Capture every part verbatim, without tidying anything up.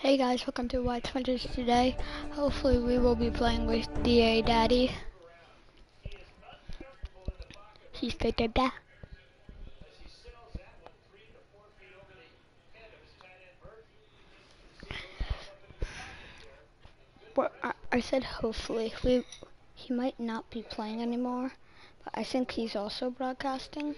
Hey guys, welcome to White Hunters today. Hopefully we will be playing with D A Daddy. He's the dada. Well, I, I said hopefully. We he might not be playing anymore, but I think he's also broadcasting.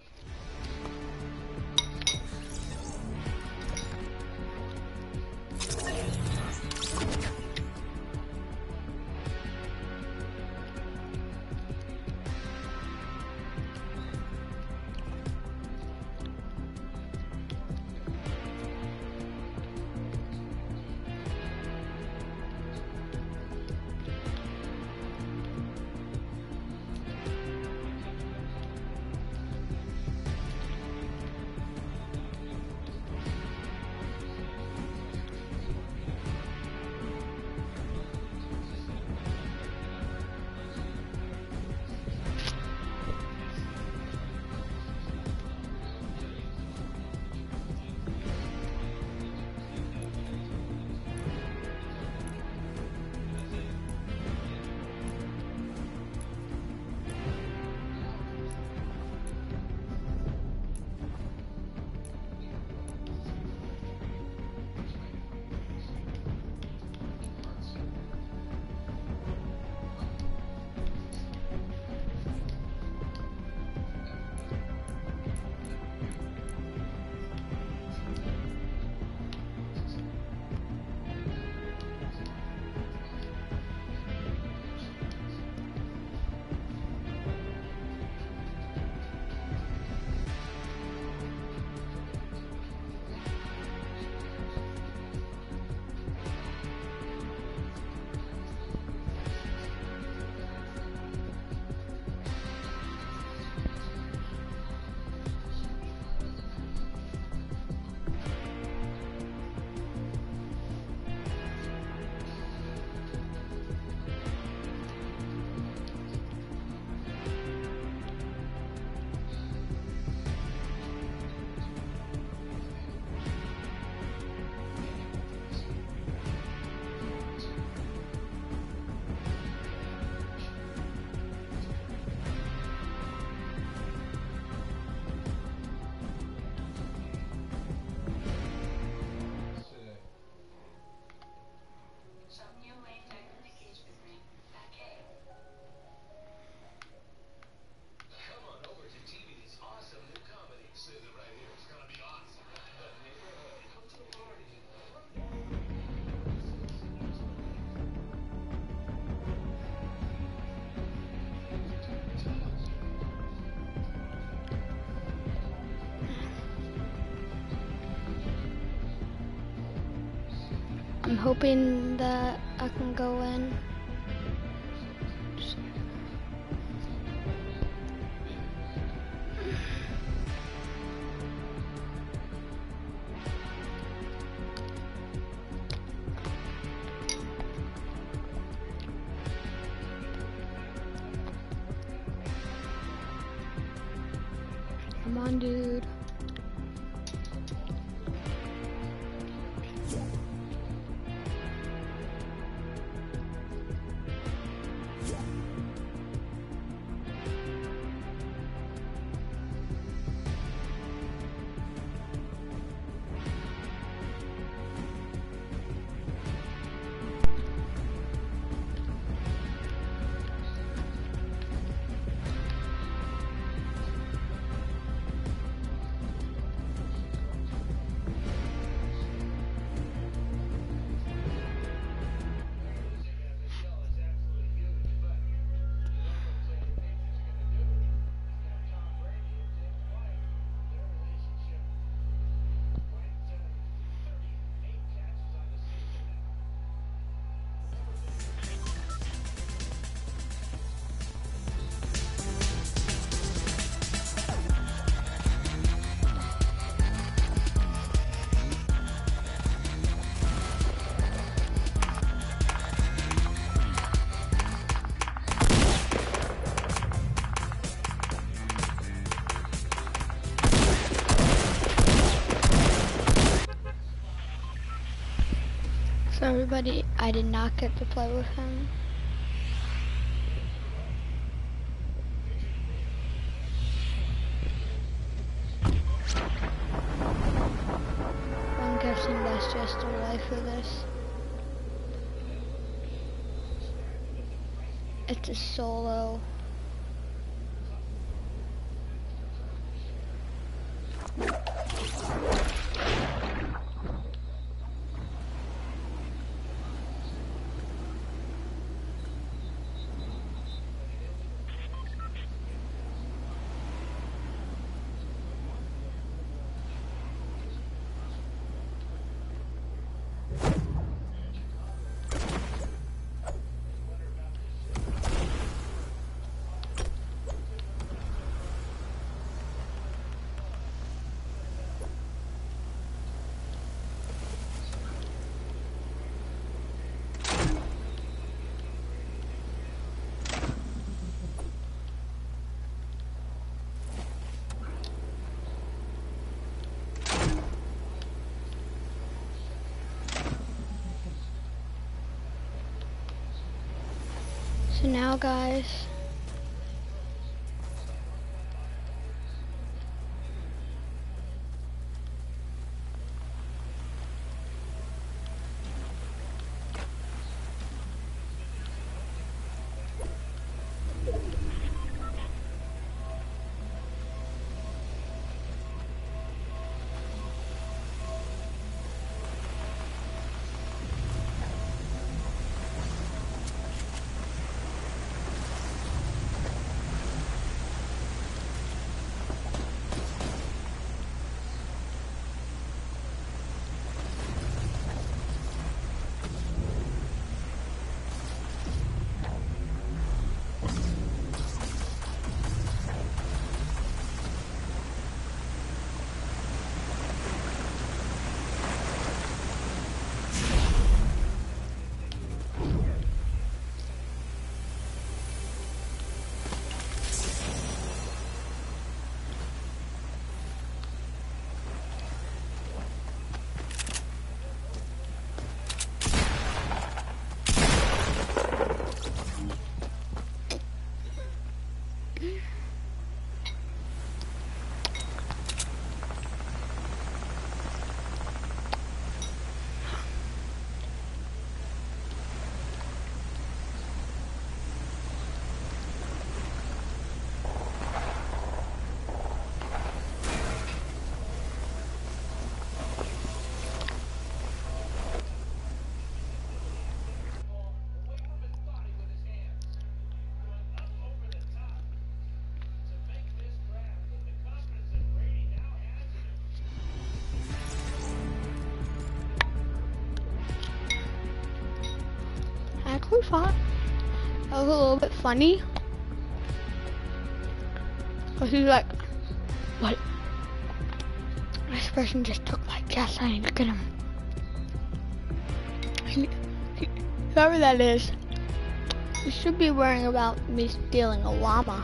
I'm hoping that I can go in. Come on, dude. So everybody, I did not get to play with him. I'm guessing that's just the life for this. It's a solo. So now, guys, I actually thought that was a little bit funny. Cause he's like, what? This person just took my gas, I need to get him. He, he, whoever that is, you should be worrying about me stealing a llama.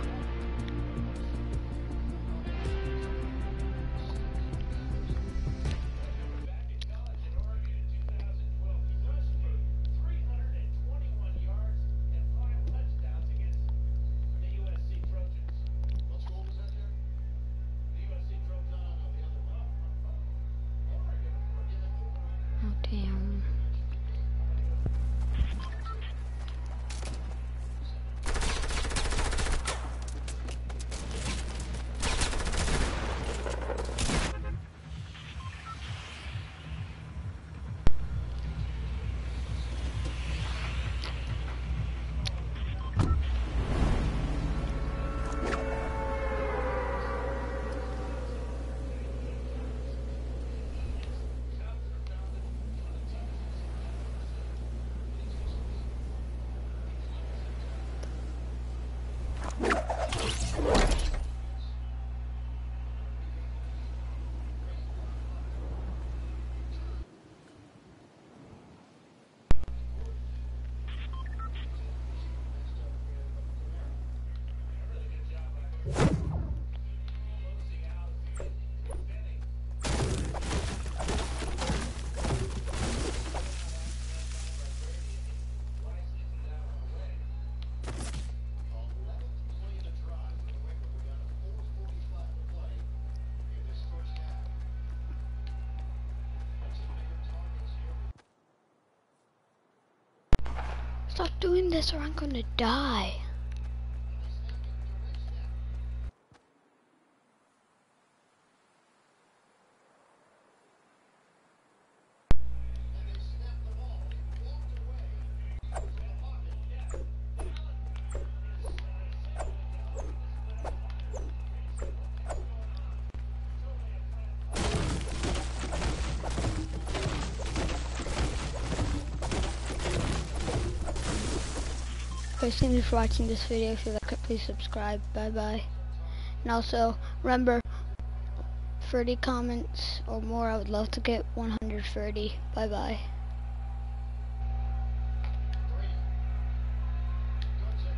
Stop doing this or I'm gonna die. Guys, thank you for watching this video. If you like it, please subscribe. Bye bye. And also, remember, thirty comments or more. I would love to get one hundred thirty. Bye bye.